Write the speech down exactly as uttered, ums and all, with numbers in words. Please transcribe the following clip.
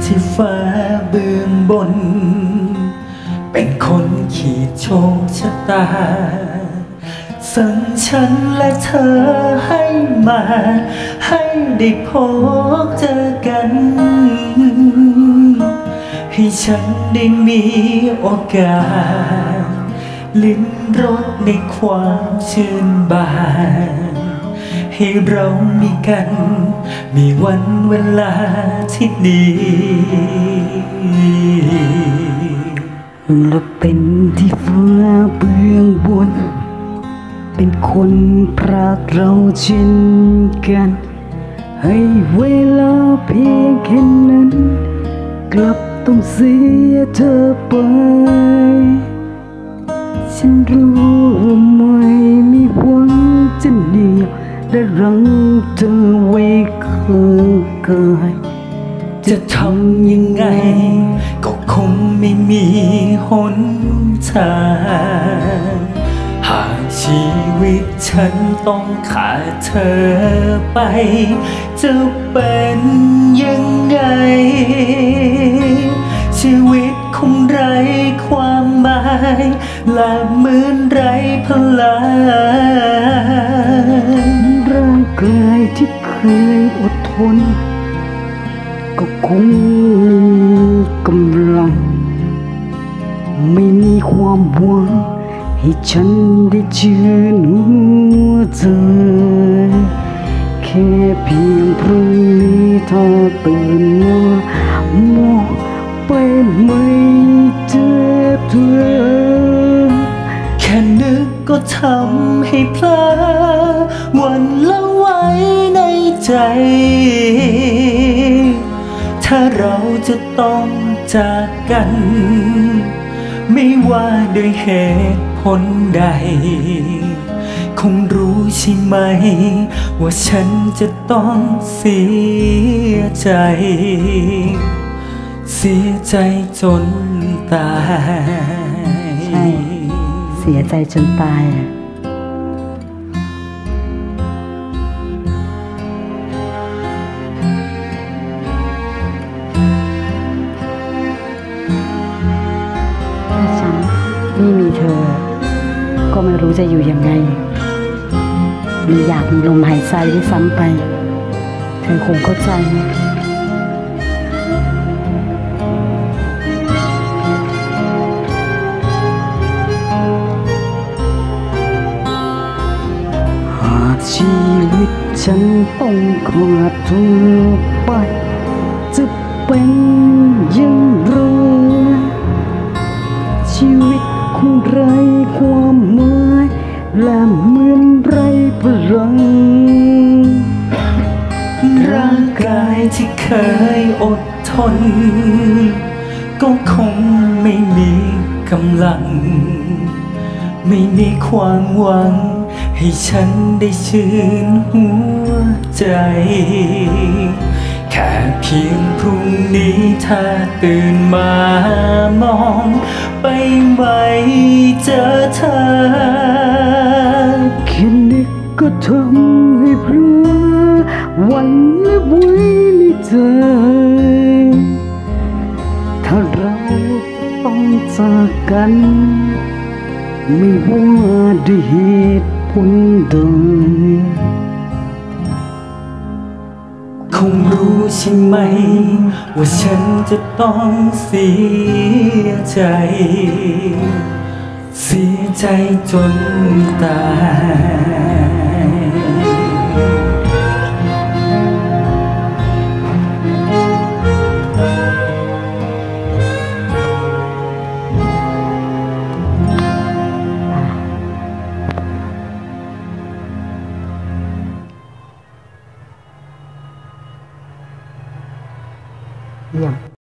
ที่ฟ้าเบื้องบนเป็นคนขีดโชคชะตาสั่งฉันและเธอให้มาให้ได้พบเจอกันให้ฉันได้มีโอกาสลิ้มรสในความชื่นบานให้เรามีกันมีวันเวลาที่ดีและเป็นที่ฟ้าเบื้องบนเป็นคนพรักเราเช่นกันให้เวลาเพียงแค่นั้นกลับต้องเสียเธอไปฉันรู้ว่าไม่มีหวังจะเหนี่ยวและรั้งเธอไว้ข้างกายจะทำยังไงก็คงไม่มีหนทางหากชีวิตฉันต้องขาดเธอไปจะเป็นยังไงชีวิตคงไร้ความหมายและเหมือนไร้พลังร่างกายที่เคยอดทนก็คงไม่มีกำลังไม่มีความหวังให้ฉันได้ชื่นหัวใจแค่เพียงพรุ่งนี้ถ้าตื่นมามองไปไม่เจ็บเธอแค่นึกก็ทำให้เพลอวันละไว้ในใจถ้าเราจะต้องจากกันไม่ว่าด้วยเหตุผลใดคงรู้ใช่ไหมว่าฉันจะต้องเสียใจเสียใจจนตายใช่เสียใจจนตายฉันไม่มีเธอก็ไม่รู้จะอยู่ยังไงมีอยากมีลมหายใจด้วยซ้ำไปเธอคงเข้าใจหากชีวิตฉันต้องขาดเธอไปจะเป็นอย่างไรชีวิตคงไร้ความหมายและเหมือนไร้พลังร่างกายที่เคยอดทนก็คงไม่มีกำลังไม่มีความหวังให้ฉันได้ชื่นหัวใจแค่เพียงพรุ่งนี้ถ้าตื่นมามองไปไม่เจอเธอแค่นึกก็ทำให้เพลิดวันและไว้ในใจถ้าเราต้องจากกันไม่ว่าด้วยเหตุผลใดคงรู้ใช่ไหมว่าฉันจะต้องเสียใจเสียใจจนตาย